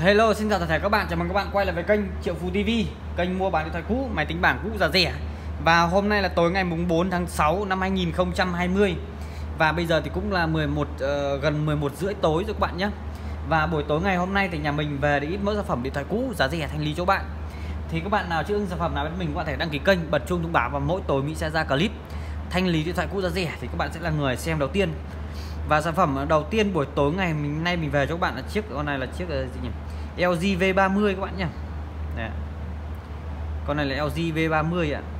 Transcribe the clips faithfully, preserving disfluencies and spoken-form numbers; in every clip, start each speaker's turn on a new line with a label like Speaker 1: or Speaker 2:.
Speaker 1: Hello, xin chào tất cả các bạn, chào mừng các bạn quay lại với kênh Triệu Phú ti vi, kênh mua bán điện thoại cũ, máy tính bảng cũ giá rẻ. Và hôm nay là tối ngày mùng bốn tháng sáu năm hai nghìn không trăm hai mươi. Và bây giờ thì cũng là mười một uh, gần mười một rưỡi tối rồi các bạn nhé. Và buổi tối ngày hôm nay thì nhà mình về để ít mẫu sản phẩm điện thoại cũ giá rẻ thanh lý cho bạn. Thì các bạn nào chưa ưng sản phẩm nào bên mình, các bạn thể đăng ký kênh, bật chuông thông báo, và mỗi tối mình sẽ ra clip thanh lý điện thoại cũ giá rẻ thì các bạn sẽ là người xem đầu tiên. Và sản phẩm đầu tiên buổi tối ngày mình nay mình về cho các bạn là chiếc con này là chiếc gì nhỉ? lờ giê V ba mươi các bạn nhé. Đấy. Con này là lờ giê V ba mươi ạ.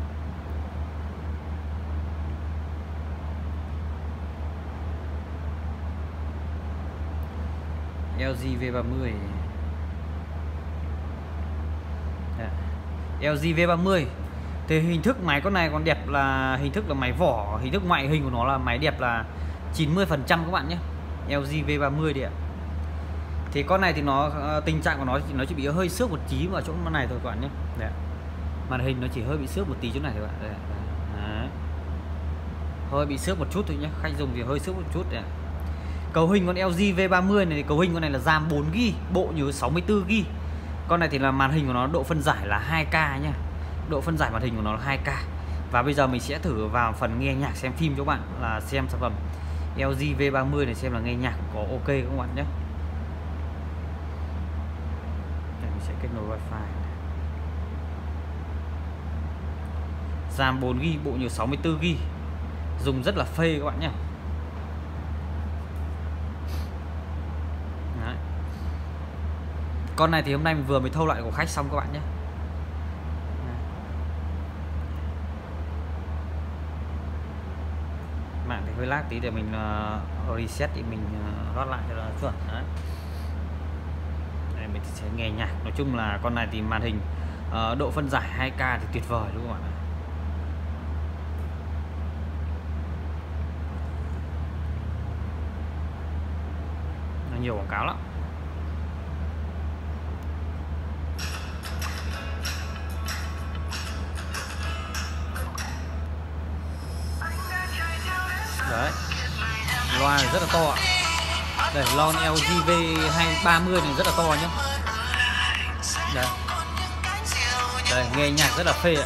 Speaker 1: lờ giê V ba mươi. Đấy. lờ giê V ba mươi. Thì hình thức máy con này còn đẹp là hình thức là máy vỏ, hình thức ngoại hình của nó là máy đẹp là chín mươi phần trăm các bạn nhé. lờ giê V ba mươi đi ạ. Thì con này thì nó tình trạng của nó thì nó chỉ bị hơi xước một tí vào chỗ này thôi các bạn nhé. Đấy. Màn hình nó chỉ hơi bị xước một tí chỗ này thôi các bạn. Đấy. Hơi bị xước một chút thôi nhé. Khách dùng thì hơi xước một chút đấy. Cấu hình con lờ giê V ba mươi này thì cấu hình con này là RAM bốn gi ga bai, bộ nhớ sáu mươi tư gi ga bai. Con này thì là màn hình của nó độ phân giải là hai K nhá. Độ phân giải màn hình của nó là hai K. Và bây giờ mình sẽ thử vào phần nghe nhạc xem phim cho các bạn, là xem sản phẩm lờ giê V ba mươi này xem là nghe nhạc có ok các bạn nhé. Sẽ kết nối wifi. RAM bốn gi ga bai, bộ nhớ sáu mươi tư gi ga bai. Dùng rất là phê các bạn nhé. Đấy. Con này thì hôm nay mình vừa mới thâu lại của khách xong các bạn nhé. Mạng thì hơi lag tí để mình uh, reset thì mình uh, rót lại cho nó chuẩn. Đấy. Đây, mình sẽ nghe nhạc. Nói chung là con này thì màn hình uh, độ phân giải hai K thì tuyệt vời đúng không ạ? Nó nhiều quảng cáo lắm. Đấy. Loa rất là to ạ. Đây, loa lờ giê V ba mươi này rất là to nhá. Đây. Đây, nghe nhạc rất là phê ạ.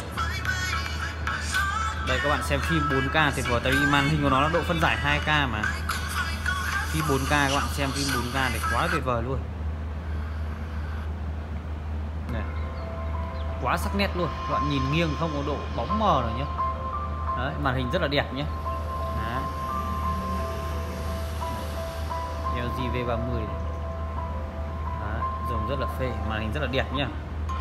Speaker 1: Đây các bạn xem phim bốn K tuyệt vời, tại vì màn hình của nó là độ phân giải hai K mà. Phim bốn K các bạn xem phim bốn K này quá tuyệt vời luôn. Này. Quá sắc nét luôn. Các bạn nhìn nghiêng không có độ bóng mờ rồi nhá. Đấy, màn hình rất là đẹp nhé. lờ giê V ba mươi này. Đấy, dùng rất là phê, màn hình rất là đẹp nhá.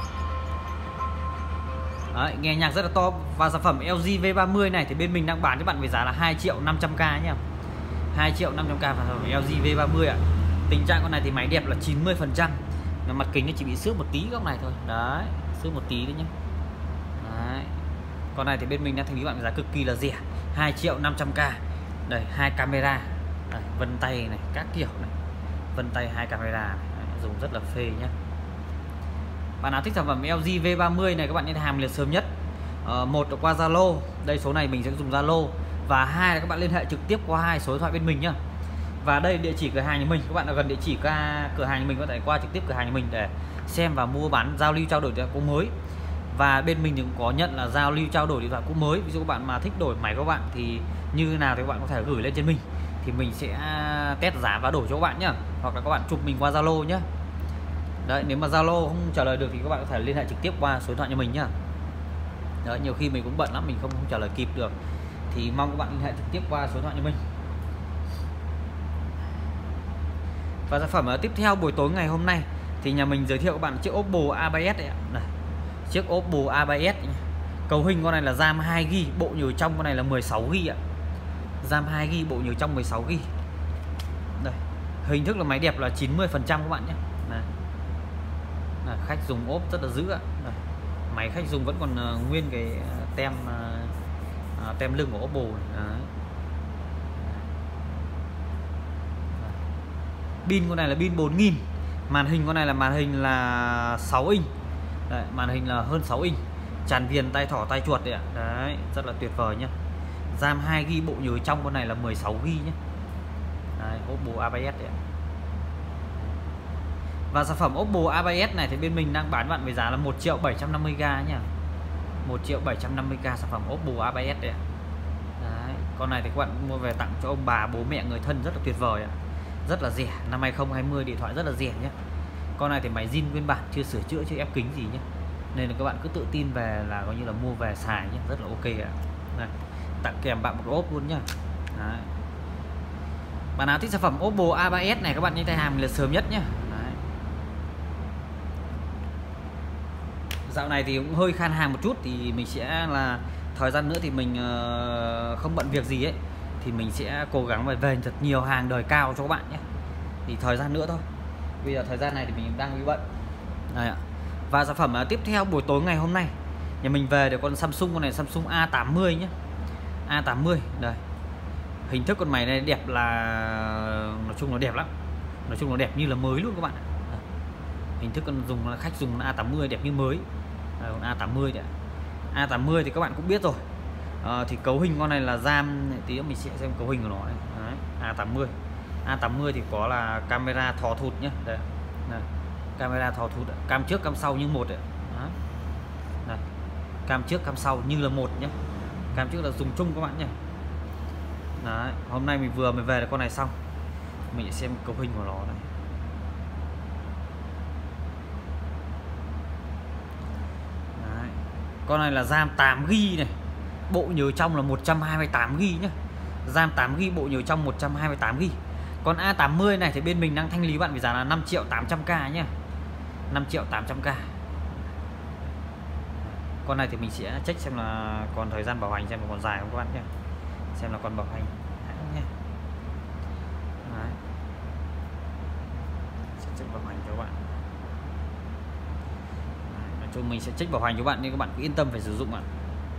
Speaker 1: Đấy, nghe nhạc rất là to. Và sản phẩm lờ giê V ba mươi này thì bên mình đang bán cho bạn với giá là hai triệu năm trăm k nhá. hai triệu năm trăm k và sản phẩm lờ giê V ba mươi ạ. Tình trạng con này thì máy đẹp là chín mươi phần trăm. Mặt kính nó chỉ bị xước một tí góc này thôi. Đấy, xước một tí đấy nhá. Đấy. Con này thì bên mình đang thanh lý bạn với giá cực kỳ là rẻ, hai triệu năm trăm k. Đây, hai camera. Đây, vân tay này, các kiểu này, vân tay hai camera này. Đấy, dùng rất là phê nhé. Bạn nào thích sản phẩm lờ giê V ba mươi này các bạn nên hàng liệt sớm nhất. ờ, Một là qua Zalo, đây số này mình sẽ dùng Zalo. Và hai là các bạn liên hệ trực tiếp qua hai số điện thoại bên mình nhá. Và đây địa chỉ cửa hàng nhà mình, các bạn nào gần địa chỉ cửa hàng nhà mình có thể qua trực tiếp cửa hàng nhà mình để xem và mua bán, giao lưu trao đổi điện thoại cũ mới. Và bên mình cũng có nhận là giao lưu trao đổi điện thoại cũ mới. Ví dụ các bạn mà thích đổi máy của các bạn thì như thế nào thì các bạn có thể gửi lên trên mình, thì mình sẽ test giá và đổi cho các bạn nhá. Hoặc là các bạn chụp mình qua Zalo nhá. Đấy, nếu mà Zalo không trả lời được thì các bạn có thể liên hệ trực tiếp qua số điện thoại nhà mình nhá. Đấy, nhiều khi mình cũng bận lắm, mình không, không trả lời kịp được thì mong các bạn liên hệ trực tiếp qua số điện thoại nhà mình. Và sản phẩm tiếp theo buổi tối ngày hôm nay thì nhà mình giới thiệu các bạn chiếc Oppo A ba S đấy ạ. Này, chiếc Oppo A ba S. Cấu hình con này là RAM hai gi ga bai, bộ nhớ trong con này là mười sáu gi ga bai ạ. RAM hai gi ga bai, bộ nhớ trong mười sáu gi ga bai. Đây, hình thức là máy đẹp là chín mươi phần trăm các bạn nhé. Này. Này, khách dùng ốp rất là dữ ạ. Đây. Máy khách dùng vẫn còn uh, nguyên cái uh, tem uh, uh, tem lưng của Oppo này. Đấy. Pin con này là pin bốn nghìn. Màn hình con này là màn hình là sáu inch. Đấy, màn hình là hơn sáu inch. Tràn viền tay thỏ tay chuột đấy ạ. Đấy, rất là tuyệt vời nhá. RAM hai gi ga bai, bộ nhớ trong con này là mười sáu gi ga bai nhé. Đấy, Oppo A ba S đấy ạ. Và sản phẩm Oppo A ba S này thì bên mình đang bán bạn với giá là một triệu bảy trăm năm mươi k nhá. một triệu bảy trăm năm mươi k sản phẩm Oppo A ba S đấy. Đấy, con này thì các bạn mua về tặng cho ông bà, bố mẹ, người thân rất là tuyệt vời ạ. Rất là rẻ, năm hai không hai không điện thoại rất là rẻ nhé. Con này thì máy zin nguyên bản, chưa sửa chữa, chưa ép kính gì nhé. Nên là các bạn cứ tự tin về là coi như là mua về xài nhé, rất là ok ạ. Này, tặng kèm bạn một ốp luôn nhá. Đấy. Bạn nào thích sản phẩm Oppo A ba S này các bạn nhanh tay hàng mình là sớm nhất nhé. Đấy. Dạo này thì cũng hơi khan hàng một chút, thì mình sẽ là thời gian nữa thì mình uh, không bận việc gì ấy, thì mình sẽ cố gắng về về thật nhiều hàng đời cao cho các bạn nhé. Thì thời gian nữa thôi, bây giờ thời gian này thì mình đang bị bận. Đây ạ. Và sản phẩm uh, tiếp theo buổi tối ngày hôm nay nhà mình về được con Samsung, con này Samsung A tám mươi nhé. A tám mươi đây, hình thức con máy này đẹp, là nói chung nó đẹp lắm, nói chung nó đẹp như là mới luôn các bạn. Đây. Hình thức con dùng là khách dùng A tám mươi đẹp như mới. Đây, con A tám mươi đấy. A tám mươi thì các bạn cũng biết rồi. À, thì cấu hình con này là RAM, tí nữa mình sẽ xem cấu hình của nó này. Đấy, A tám mươi. A tám mươi thì có là camera thò thụt nhé. Đây. Đây. Camera thò thụt, cam trước cam sau như một đấy. Đấy. Đây. Cam trước cam sau như là một nhé. Cam trước là dùng chung các bạn nhé. Đấy, hôm nay mình vừa mới về được con này xong, mình sẽ xem cấu hình của nó này. Đấy. Con này là RAM tám gi ga bai này, bộ nhớ trong là một trăm hai mươi tám gi ga bai nhé. RAM tám gi ga bai, bộ nhớ trong một trăm hai mươi tám gi ga bai. Còn A tám mươi này thì bên mình đang thanh lý bạn với giá là năm triệu tám trăm k nhé. năm triệu tám trăm k. Con này thì mình sẽ check xem là còn thời gian bảo hành, xem là còn dài không các bạn nhé. Xem là còn bảo hành nhé. Đấy. Sẽ check bảo hành cho các bạn. Đấy. Nói chung mình sẽ check bảo hành cho các bạn nên các bạn cứ yên tâm phải sử dụng ạ.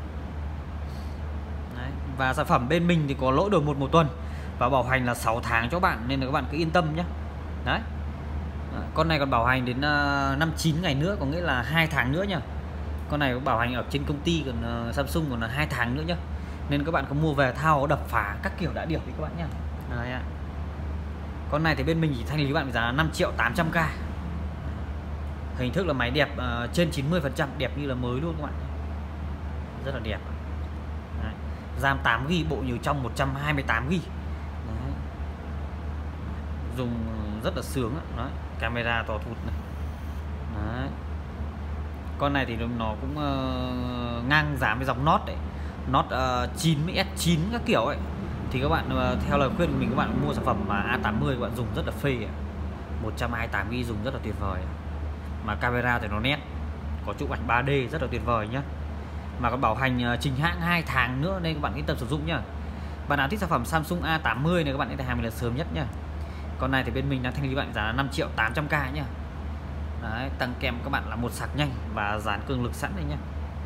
Speaker 1: Đấy. Và sản phẩm bên mình thì có lỗi đổi một một tuần và bảo hành là sáu tháng cho các bạn, nên là các bạn cứ yên tâm nhé. Đấy. Đấy. Con này còn bảo hành đến uh, năm chín ngày nữa, có nghĩa là hai tháng nữa nha. Con này có bảo hành ở trên công ty, còn uh, Samsung còn là hai tháng nữa nhá. Nên các bạn có mua về thao đập phá các kiểu đã điểm thì các bạn nhá. Đấy ạ. Con này thì bên mình chỉ thanh lý các bạn giá năm triệu tám trăm k. Hình thức là máy đẹp uh, trên chín mươi phần trăm, đẹp như là mới luôn các bạn. Rất là đẹp. Đấy. RAM tám gi ga bai, bộ nhớ trong một trăm hai mươi tám gi ga bai. Đấy. Dùng rất là sướng á. Đấy. Camera to thụt này. Đấy. Con này thì nó cũng uh, ngang giá với dòng Note đấy. Note uh, chín mươi S chín các kiểu ấy. Thì các bạn uh, theo lời khuyên của mình, các bạn mua sản phẩm mà A tám mươi các bạn dùng rất là phê ấy. một trăm hai mươi tám gi ga bai dùng rất là tuyệt vời. Mà camera thì nó nét, có chụp ảnh ba D rất là tuyệt vời nhá. Mà còn bảo hành uh, trình hãng hai tháng nữa nên các bạn yên tâm sử dụng nhá. Bạn nào thích sản phẩm Samsung A tám mươi này các bạn hãy hàng mình là sớm nhất nhá. Con này thì bên mình đang thanh lý bạn giá là năm triệu tám trăm k nhá. Đấy, tăng kèm các bạn là một sạc nhanh và dán cường lực sẵn đây nhá.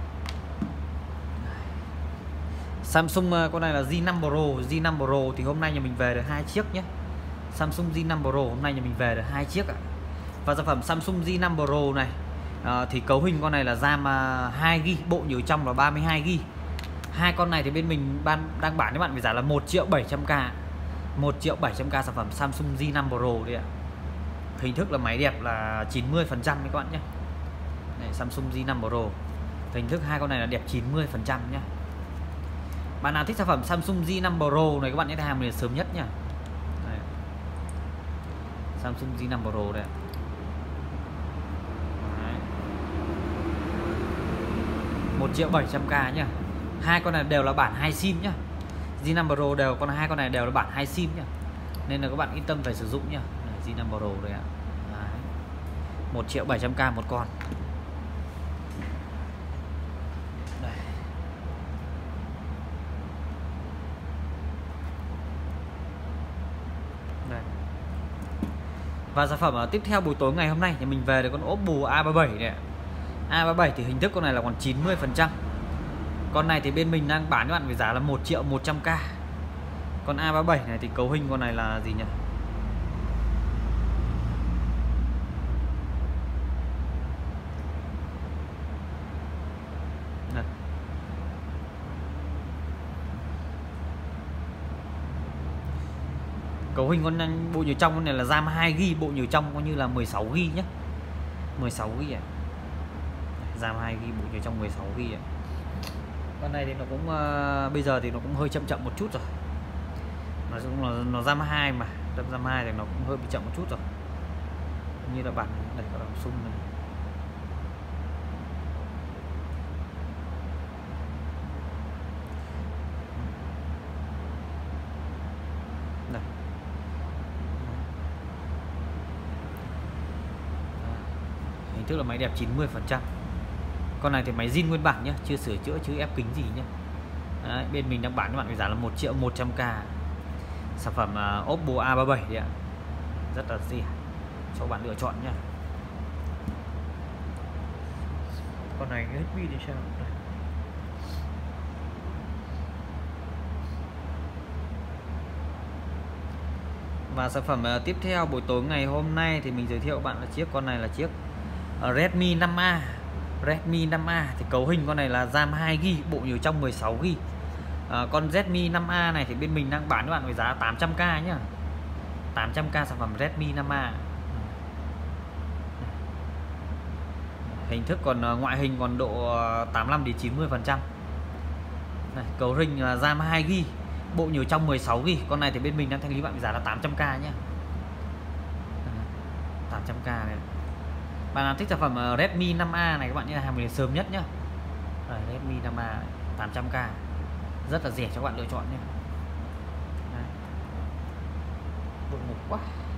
Speaker 1: Samsung con này là Z năm Pro, Z năm Pro thì hôm nay nhà mình về được hai chiếc nhé. Samsung Z năm Pro hôm nay nhà mình về được hai chiếc ạ. Và sản phẩm Samsung Z năm Pro này à, thì cấu hình con này là RAM hai gi ga bai, bộ nhớ trong là ba mươi hai gi ga bai. Hai con này thì bên mình ban đang bán cho bạn với giá là một triệu bảy trăm k. một triệu bảy trăm k sản phẩm Samsung Z năm Pro đấy ạ. Hình thức là máy đẹp là chín mươi phần trăm các bạn nhé. Đây, Samsung Z năm Pro. Hình thức hai con này là đẹp chín mươi phần trăm nhé. Bạn nào thích sản phẩm Samsung Z năm Pro này các bạn hãy hàng mình sớm nhất nhá. Đây. Samsung Z năm Pro đây. Đấy. một triệu bảy trăm k nhá. Hai con này đều là bản hai sim nhá. Z năm Pro đều con hai con này đều là bản hai sim nhá. Nên là các bạn yên tâm phải sử dụng nhá. Z năm Pro đây ạ. một triệu bảy trăm k một con. Đây. Đây. Và sản phẩm tiếp theo buổi tối ngày hôm nay thì mình về được con Oppo A ba mươi bảy này. A ba mươi bảy thì hình thức con này là còn chín mươi phần trăm. Con này thì bên mình đang bán các bạn với giá là một triệu một trăm k. Con A ba mươi bảy này thì cấu hình con này là gì nhỉ? Đây. Cấu Cấu hình con bộ nhớ trong con này là RAM hai gi ga bai, bộ nhớ trong coi như là mười sáu gi ga bai nhé. mười sáu gi ga bai. RAM hai gi ga bai, bộ nhớ trong mười sáu gi ga bai. Con này thì nó cũng uh, bây giờ thì nó cũng hơi chậm chậm một chút rồi. Nói chung là nó RAM hai mà, RAM hai thì nó cũng hơi bị chậm một chút rồi. Như là bản này có Samsung này. Này. Hình thức là máy đẹp chín mươi phần trăm. Con này thì máy zin nguyên bản nhá, chưa sửa chữa chứ ép kính gì nhá. Đấy, bên mình đang bán các bạn với giá là một triệu một trăm k. Sản phẩm uh, Oppo A ba mươi bảy đấy ạ. Rất là rẻ cho bạn lựa chọn nhá. Con này hết pin thì sao? Và sản phẩm uh, tiếp theo buổi tối ngày hôm nay thì mình giới thiệu các bạn là chiếc con này là chiếc uh, Redmi năm A. Redmi năm A thì cấu hình con này là RAM hai gi ga bai, bộ nhớ trong mười sáu gi ga bai. À, con Redmi năm A này thì bên mình đang bán các bạn với giá tám trăm k nhá. tám trăm k sản phẩm Redmi năm A. Hình thức còn ngoại hình còn độ tám mươi lăm đến chín mươi phần trăm. Cấu hình là RAM hai gi ga bai, bộ nhớ trong mười sáu gi ga bai. Con này thì bên mình đang thanh lý bạn với giá là tám trăm k nhá. tám trăm k này. Bạn nào thích sản phẩm Redmi năm A này các bạn nhé, hàng mình sớm nhất nhá. Rồi, Redmi năm A này, tám trăm k. Rất là rẻ cho các bạn lựa chọn nhé. Buồn ngủ quá.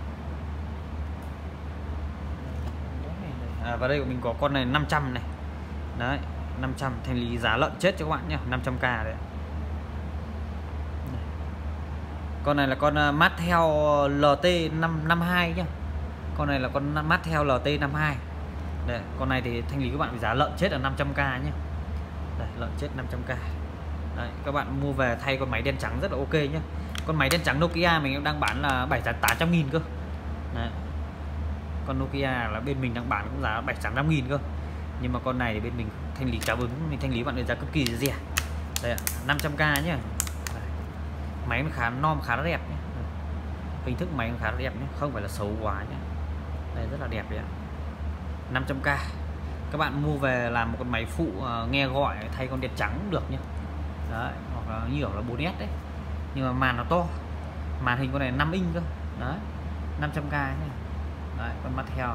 Speaker 1: À, và đây của mình có con này năm trăm này. Đấy, năm trăm thanh lý giá lợn chết cho các bạn nhé, năm trăm k đấy. Con này là con Matel lờ tê năm năm hai nhá. Con này là con Matel lờ tê năm hai. Đây, con này thì thanh lý các bạn với giá lợn chết là năm trăm k nhé. Đây, lợn chết năm trăm k. Đấy, các bạn mua về thay con máy đen trắng rất là ok nhé. Con máy đen trắng Nokia mình đang bán là bảy tám trăm nghìn cơ. Đấy. Con Nokia là bên mình đang bán cũng giá bảy trăm năm nghìn cơ. Nhưng mà con này thì bên mình thanh lý trả ứng, mình thanh lý bạn với giá cực kỳ rẻ. Đây, năm trăm k nhé. Đấy. Máy nó khá non, khá là đẹp nhé. Hình thức máy nó khá là đẹp nhé, không phải là xấu quá nhé. Đây rất là đẹp đấy ạ. năm trăm k. Các bạn mua về làm một con máy phụ uh, nghe gọi thay con đèn trắng cũng được nhé. Đấy, hoặc là nhiều là bốn S đấy. Nhưng mà màn nó to. Màn hình con này năm inch cơ. Đấy, năm trăm k nhé. Đấy, con Matel.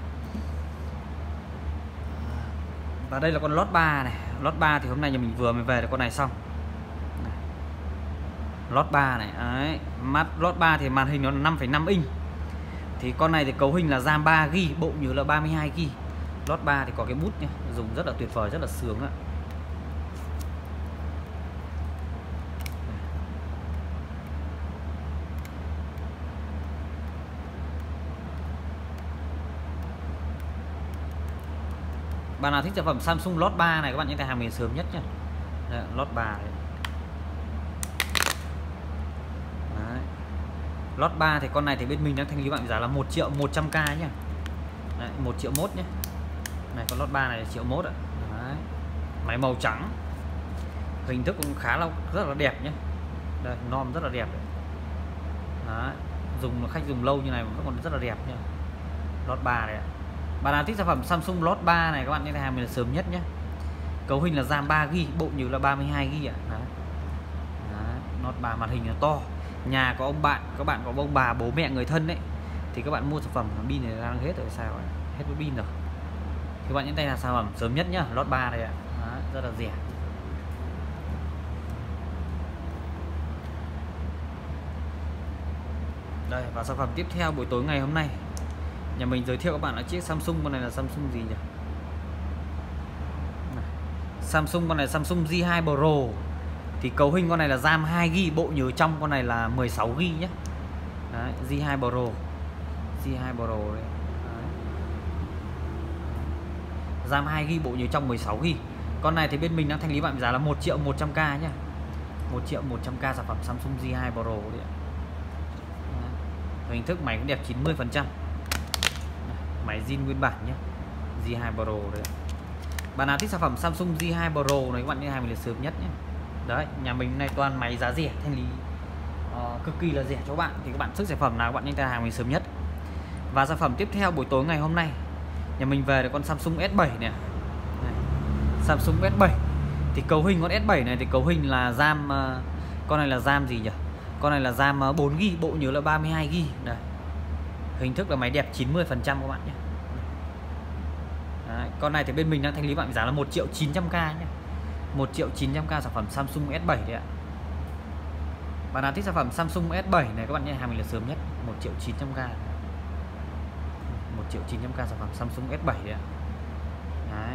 Speaker 1: Và đây là con Lốt ba này. Lốt ba thì hôm nay nhà mình vừa mới về được con này xong. Này. Lốt ba này, đấy. Mắt Lốt ba thì màn hình nó năm phẩy năm inch. Thì con này thì cấu hình là RAM ba gi ga bai, bộ nhớ là ba mươi hai gi ga bai. Lốt ba thì có cái bút nhé, dùng rất là tuyệt vời, rất là sướng ạ. Bạn nào thích sản phẩm Samsung Lốt ba này các bạn nhé, hàng mình sớm nhất nhé. Đấy, Lốt ba này. Đấy. Lốt ba thì con này thì bên mình đang thanh lý bạn giá là một triệu một trăm k nhé. Đấy, một triệu mốt nhé. Này con Lốt ba này là triệu mốt ạ. Đấy. Máy màu trắng. Hình thức cũng khá là rất là đẹp nhé. Đây, nom rất là đẹp. Đấy. Đấy. Dùng khách dùng lâu như này vẫn còn rất là đẹp nhé. Lốt ba này ạ. Bạn nào thích sản phẩm Samsung Lốt ba này các bạn nên hàng mình là sớm nhất nhé. Cấu hình là RAM ba gi ga bai, bộ nhớ là ba mươi hai gi ga bai ạ. Đấy. Đấy. Lốt ba màn hình nó to. Nhà có ông bạn, các bạn có ông bà, bố mẹ, người thân đấy thì các bạn mua sản phẩm pin này đang hết rồi sao rồi? Hết với pin rồi. Thì bạn những tay là sản phẩm sớm nhất nhá, Lốt ba đây ạ. Đấy, rất là rẻ. Đây, và sản phẩm tiếp theo buổi tối ngày hôm nay nhà mình giới thiệu các bạn là chiếc Samsung. Con này là Samsung gì nhỉ? Này. Samsung con này Samsung J hai Pro. Thì cấu hình con này là RAM hai gi ga bai, bộ nhớ trong con này là mười sáu gi ga bai nhé. Đấy, J hai Pro. J hai Pro đấy. Đấy. RAM hai gi ga bai, bộ nhớ trong mười sáu gi ga bai. Con này thì bên mình đang thanh lý bạn giá là một triệu một trăm k nhé. một triệu một trăm k sản phẩm Samsung J hai Pro đấy. Đấy. Hình thức máy cũng đẹp chín mươi phần trăm. Máy zin nguyên bản nhé. J hai Pro đấy. Bạn nào thích sản phẩm Samsung J hai Pro này các bạn như hàng mình là sớm nhất nhé. Đấy, nhà mình này toàn máy giá rẻ thanh lý. uh, cực kỳ là rẻ cho các bạn, thì các bạn sức sản phẩm nào các bạn nhanh tay hàng mình sớm nhất. Và sản phẩm tiếp theo buổi tối ngày hôm nay nhà mình về là con Samsung S bảy nè. Đây. Samsung S bảy thì cấu hình con S bảy này thì cấu hình là RAM uh, con này là RAM gì nhỉ? Con này là RAM uh, bốn gi ga bai, bộ nhớ là ba mươi hai gi ga bai. Đây. Hình thức là máy đẹp chín mươi phần trăm các bạn nhé. Đấy. Con này thì bên mình đang thanh lý bạn giá là một triệu chín trăm k nhé. một triệu chín trăm k sản phẩm Samsung S bảy đấy ạ. Bạn nào thích sản phẩm Samsung S bảy này các bạn nhé, hàng mình là sớm nhất, một triệu chín trăm k. một triệu chín trăm k sản phẩm Samsung S bảy đấy ạ. Đấy.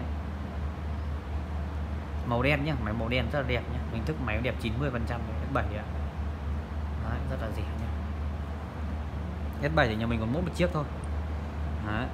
Speaker 1: Màu đen nhá, máy màu đen rất là đẹp nhá. Hình thức máy đẹp chín mươi phần trăm S bảy đấy ạ. Đấy, rất là rẻ nhá. S bảy thì nhà mình còn mỗi một chiếc thôi. Đấy.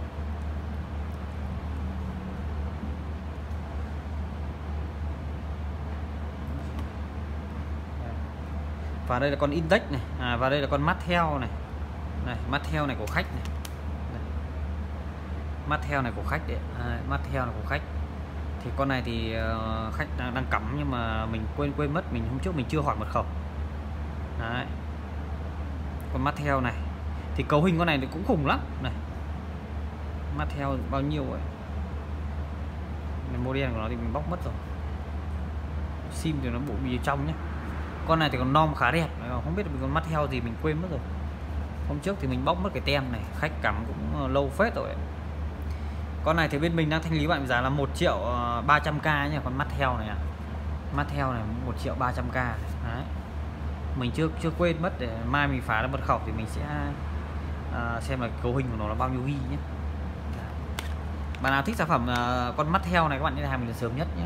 Speaker 1: Và đây là con Index này, à, và đây là con Mattel này, này Mattel này của khách này, đây. Mattel này của khách đấy, à, Mattel này của khách. Thì con này thì uh, khách đang, đang cắm nhưng mà mình quên quên mất, mình hôm trước mình chưa hỏi mật khẩu. Đấy. Con Mattel này thì cấu hình con này thì cũng khủng lắm này. Mattel bao nhiêu ấy, model của nó thì mình bóc mất rồi, sim thì nó bộ bì trong nhé. Con này thì còn nom khá đẹp, không biết là con Mattel gì mình quên mất rồi. Hôm trước thì mình bóc mất cái tem này, khách cắm cũng lâu phết rồi. Con này thì bên mình đang thanh lý bạn giá là một triệu ba trăm k nha, con Mattel này ạ. Mattel này một triệu ba trăm k. Đấy. Mình chưa chưa quên mất, để mai mình phá ra mật khẩu thì mình sẽ uh, xem là cấu hình của nó là bao nhiêu gi nhé. Bạn nào thích sản phẩm uh, con Mattel này các bạn nên hàng mình là sớm nhất nhé.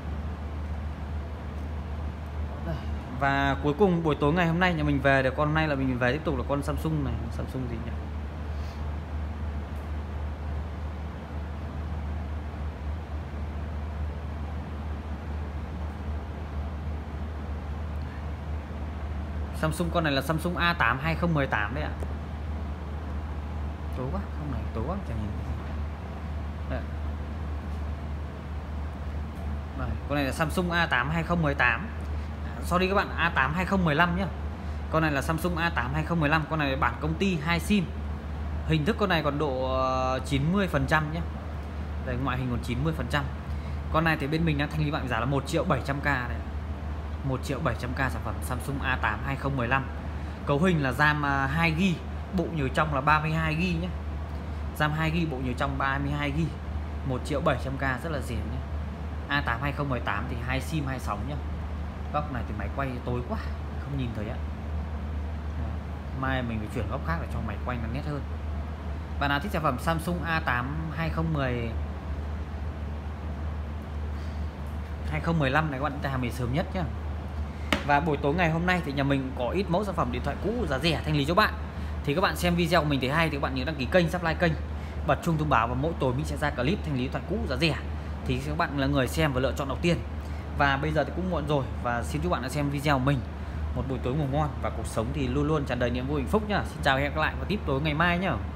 Speaker 1: Và cuối cùng buổi tối ngày hôm nay nhà mình về được con này là mình về tiếp tục là con Samsung này, Samsung gì nhỉ? Samsung con này là Samsung A tám hai không một tám đấy ạ. Tối quá, không này tối quá chẳng nhìn. Đây. Đây, con này là Samsung A tám hai không một tám. Sorry các bạn, A tám hai không một lăm nhá. Con này là Samsung A tám hai không một lăm, con này là bản công ty hai sim. Hình thức con này còn độ chín mươi phần trăm nhé. Đây, ngoại hình còn chín mươi phần trăm. Con này thì bên mình đang thanh lý bạn giá là một triệu bảy trăm k này. một triệu bảy trăm k sản phẩm Samsung A tám hai không một lăm. Cấu hình là RAM hai gi ga bai, bộ nhớ trong là ba mươi hai gi ga bai nhé. RAM hai gi ga bai, bộ nhớ trong ba mươi hai gi ga bai. một triệu bảy trăm k rất là rẻ nhé. A tám hai không một tám thì hai sim hai sóng nhé. Góc này thì máy quay tối quá, không nhìn thấy ạ. Mai mình phải chuyển góc khác để cho máy quay nó nét hơn. Bạn nào thích sản phẩm Samsung A tám hai không một hai không một lăm này các bạn ta hàng mình sớm nhất nhé. Và buổi tối ngày hôm nay thì nhà mình có ít mẫu sản phẩm điện thoại cũ giá rẻ thanh lý cho bạn. Thì các bạn xem video của mình thấy hay thì các bạn nhớ đăng ký kênh, subscribe kênh, bật chuông thông báo, và mỗi tối mình sẽ ra clip thanh lý điện thoại cũ giá rẻ. Thì các bạn là người xem và lựa chọn đầu tiên. Và bây giờ thì cũng muộn rồi, và xin chúc bạn đã xem video của mình một buổi tối ngủ ngon, và cuộc sống thì luôn luôn tràn đầy niềm vui hạnh phúc nhá. Xin chào và hẹn gặp lại vào tiếp tối ngày mai nhá.